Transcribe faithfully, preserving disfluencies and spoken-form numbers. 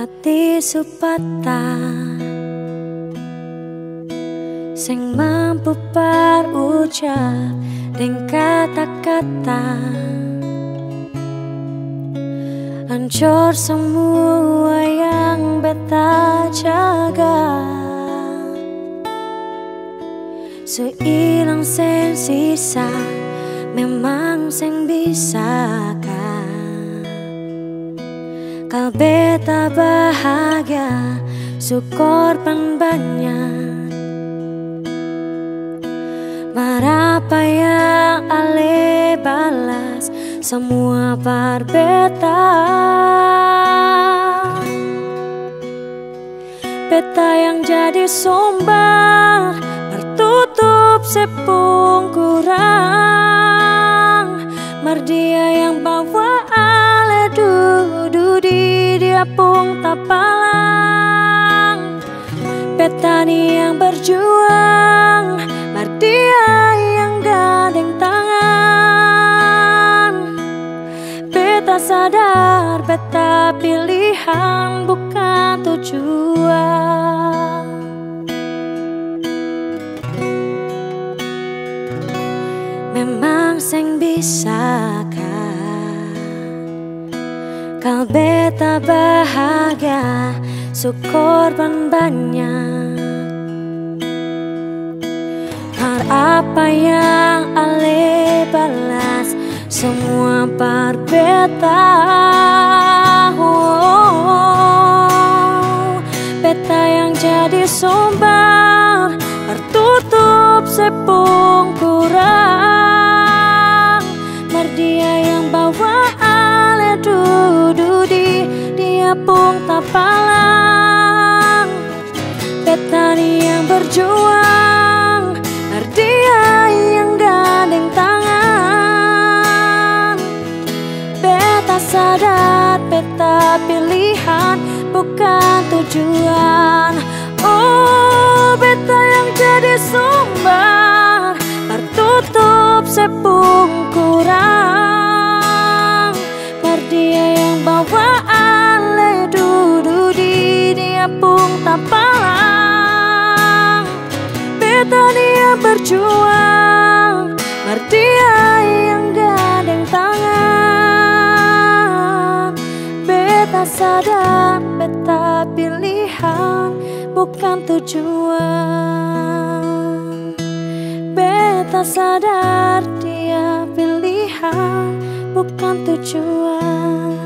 Ati supata sing mampu parucap deng kata-kata, hancur semua yang beta jaga, seilang sen sisa memang sing bisa kan. Kal beta bahagia syukur pan banyak, berapa yang ale balas semua par beta. Beta yang jadi sumber tertutup sepung kurang, merdia yang bawa ale dudu di dia pung tapalang. Beta ni yang berjuang, merdia yang gandeng tangan. Beta sadar beta pilihan bukan tujuan. Memang sing bisa kan, kal beta bahagia syukur pan banyak. Har apa yang ale balas semua par beta. Oh, beta yang jadi sumber tertutup sepung kurang, merdia yang bawa ale dudu di dia pung tapalang. Beta ni yang berjuang, merdia yang gandeng tangan. Beta sadar beta pilihan bukan tujuan. Oh, beta yang jadi sumber tertutup sepung kurang, merdia yang bawa ale dudu di dia pung tapalang. Beta dia berjuang, merdia yang gandeng tangan. Beta sadar beta pilihan bukan tujuan. Beta sadar dia pilihan bukan tujuan.